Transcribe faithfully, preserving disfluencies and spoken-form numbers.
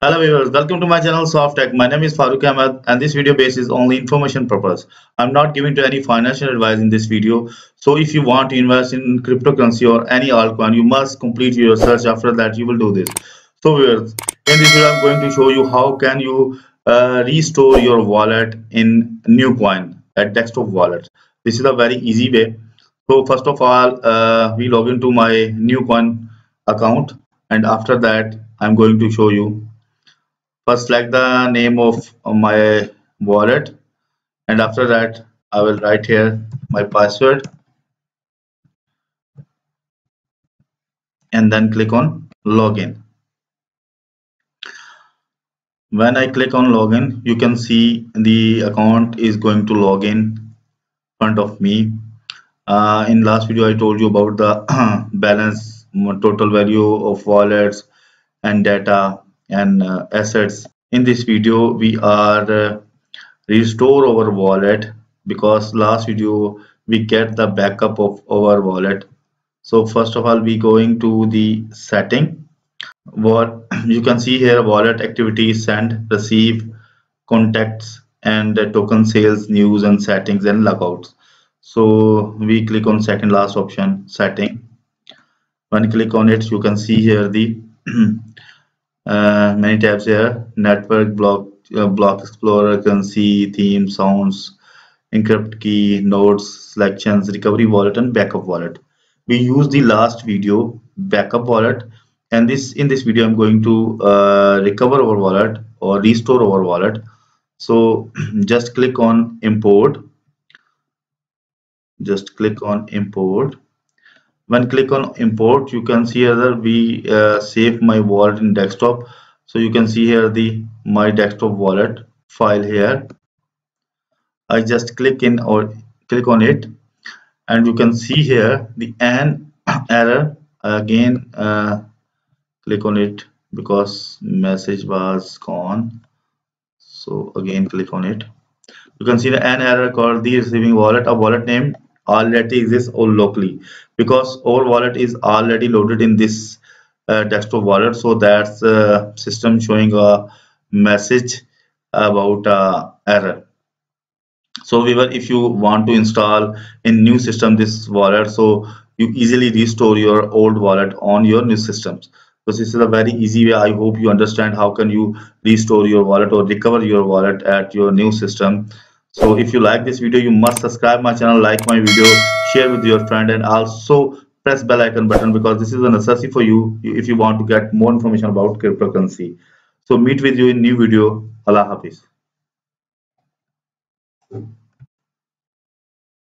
Hello viewers, welcome to my channel Soft Tech. My name is Farooq Ahmed and this video base is only information purpose. I'm not giving to any financial advice in this video. So if you want to invest in cryptocurrency or any altcoin, you must complete your research. After that you will do this. So viewers, in this video I'm going to show you how can you uh, restore your wallet in new coin at desktop wallet. This is a very easy way. So first of all, uh, we log into my new coin account, and after that I'm going to show you. First, select the name of my wallet, and after that I will write here my password and then click on login. When I click on login, you can see the account is going to log in front of me. Uh, in last video I told you about the balance, total value of wallets and data and uh, assets. In this video we are uh, restore our wallet, because last video we get the backup of our wallet. So first of all we going to the setting. What you can see here: wallet activities, send, receive, contacts, and uh, token sales, news, and settings and logouts. So we click on second last option, setting. When you click on it, you can see here the uh, many tabs here: network, block, uh, block explorer, currency, theme, sounds, encrypt key, nodes, selections, recovery wallet, and backup wallet. We use the last video backup wallet, and this in this video I'm going to uh, recover our wallet or restore our wallet. So just click on import. Just click on import. When click on import, you can see here we uh, save my wallet in desktop. So you can see here the my desktop wallet file here. I just click in or click on it, and you can see here the an error. Again uh, click on it because message was gone. So again click on it. You can see the an error called the receiving wallet. A wallet name already exists or locally, because our wallet is already loaded in this uh, desktop wallet. So that's uh, system showing a message about uh, error. So Weaver, if you want to install in new system this wallet, so you easily restore your old wallet on your new systems. So this is a very easy way. I hope you understand how can you restore your wallet or recover your wallet at your new system. So if you like this video, you must subscribe my channel, like my video, share with your friend, and also press bell icon button, because this is a necessity for you if you want to get more information about cryptocurrency. So meet with you in new video. Allah Hafiz.